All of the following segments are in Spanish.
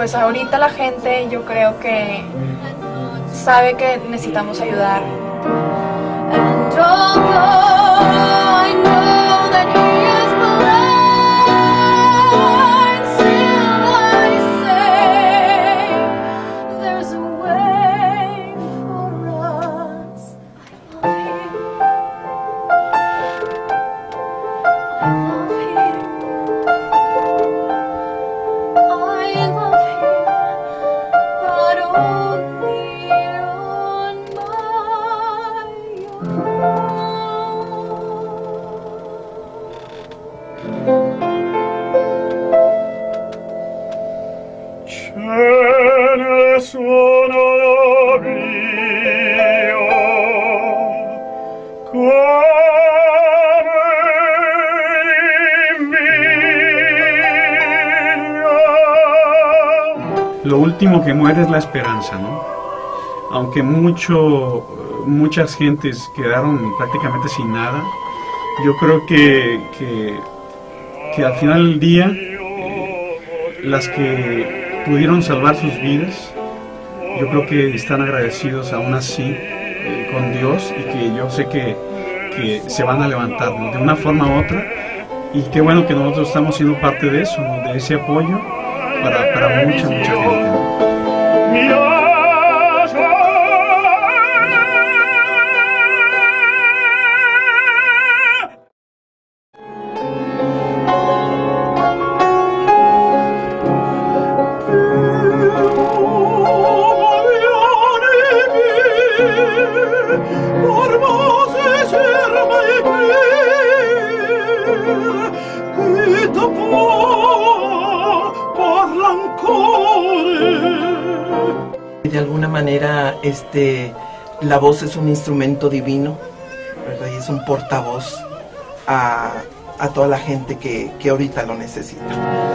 pues ahorita la gente yo creo que sabe que necesitamos ayudar. Lo último que muere es la esperanza, ¿no? Aunque muchas gentes quedaron prácticamente sin nada, yo creo que al final del día, las que pudieron salvar sus vidas, yo creo que están agradecidos aún así con Dios, y que yo sé que se van a levantar, ¿no?, de una forma u otra, y qué bueno que nosotros estamos siendo parte de eso, ¿no?, de ese apoyo para mucha gente, ¿no? De alguna manera, la voz es un instrumento divino, ¿verdad? Y es un portavoz a toda la gente que ahorita lo necesita.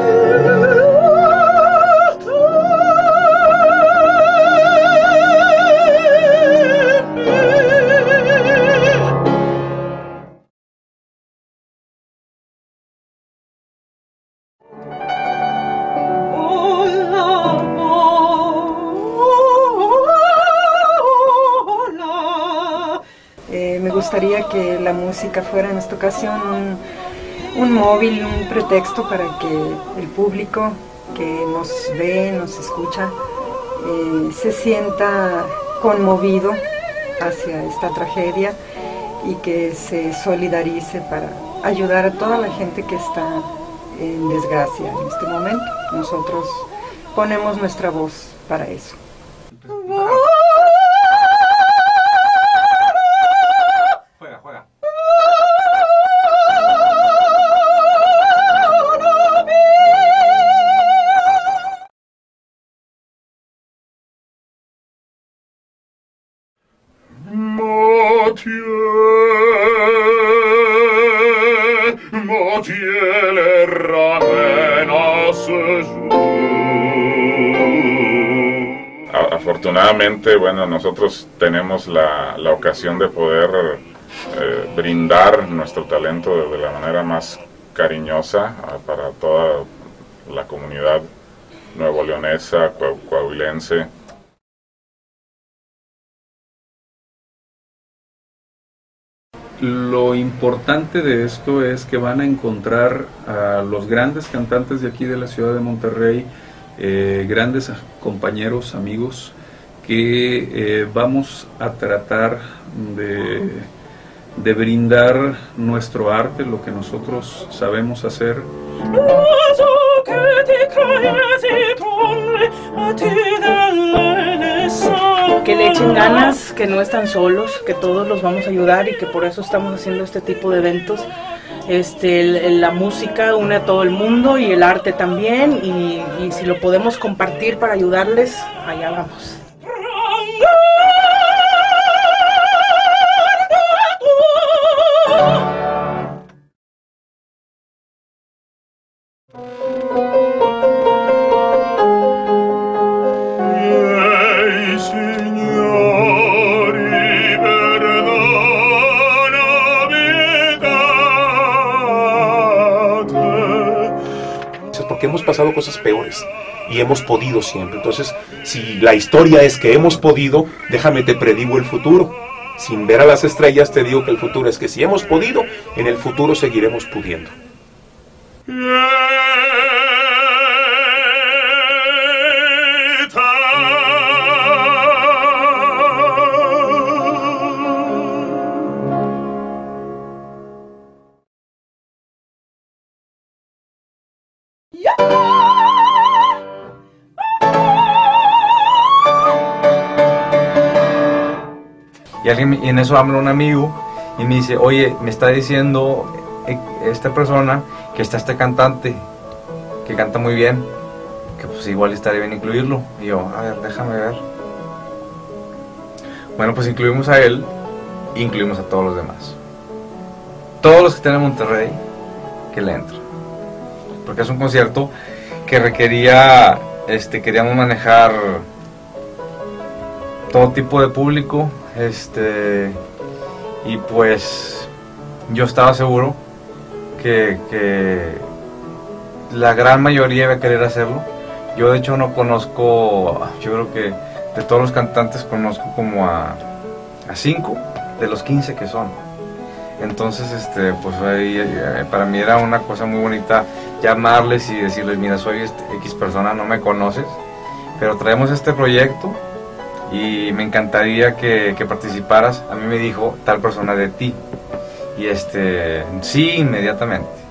Me gustaría que la música fuera en esta ocasión un móvil, un pretexto para que el público que nos ve, nos escucha, se sienta conmovido hacia esta tragedia y que se solidarice para ayudar a toda la gente que está en desgracia en este momento. Nosotros ponemos nuestra voz para eso. Afortunadamente, bueno, nosotros tenemos la ocasión de poder brindar nuestro talento de la manera más cariñosa para toda la comunidad nuevoleonesa, coahuilense. Lo importante de esto es que van a encontrar a los grandes cantantes de aquí de la ciudad de Monterrey, grandes compañeros, amigos, que vamos a tratar de brindar nuestro arte, lo que nosotros sabemos hacer. Que le echen ganas, que no están solos, que todos los vamos a ayudar y que por eso estamos haciendo este tipo de eventos. La música une a todo el mundo y el arte también, y si lo podemos compartir para ayudarles, allá vamos. Porque hemos pasado cosas peores y hemos podido siempre. Entonces, si la historia es que hemos podido, déjame te predigo el futuro. Sin ver a las estrellas te digo que el futuro es que si hemos podido, en el futuro seguiremos pudiendo. Y en eso habla un amigo y me dice, oye, me está diciendo esta persona que está este cantante que canta muy bien, que pues igual estaría bien incluirlo. Y yo, a ver, déjame ver. Bueno, pues incluimos a él, incluimos a todos los demás. Todos los que estén en Monterrey, que le entren. Porque es un concierto que requería, queríamos manejar todo tipo de público, y pues yo estaba seguro que la gran mayoría iba a querer hacerlo. Yo de hecho no conozco, yo creo que de todos los cantantes conozco como a 5 de los 15 que son. Entonces, pues ahí, para mí era una cosa muy bonita llamarles y decirles, mira, soy X persona, no me conoces, pero traemos este proyecto y me encantaría que participaras. A mí me dijo tal persona de ti, y sí, inmediatamente.